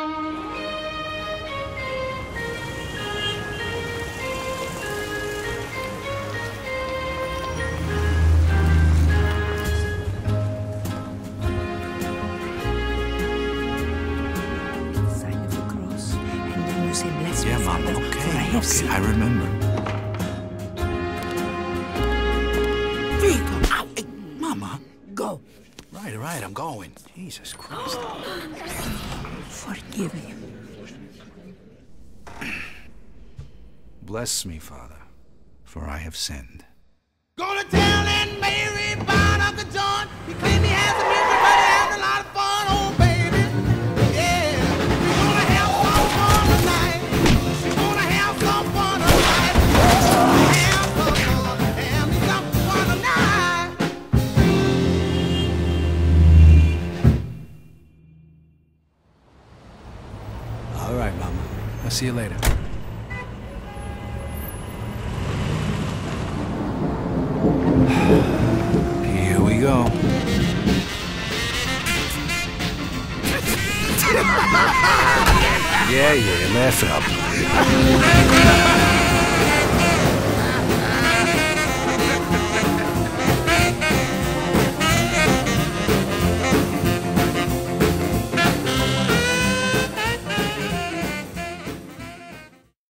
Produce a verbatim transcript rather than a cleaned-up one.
Yeah, Mama, okay, okay, I remember. Vito, ow, hey, Mama. go. Right, right, I'm going. Jesus Christ. Forgive him. Bless me, Father, for I have sinned. Go to town and Mary about Uncle John. He claimed he has some music, but he having a lot of fun, oh baby. Yeah, we're gonna have some fun tonight. We're gonna have some fun tonight. We're gonna have some fun, have me some fun tonight. All right, Mama. I'll see you later. Here we go. Yeah, yeah, laugh it up.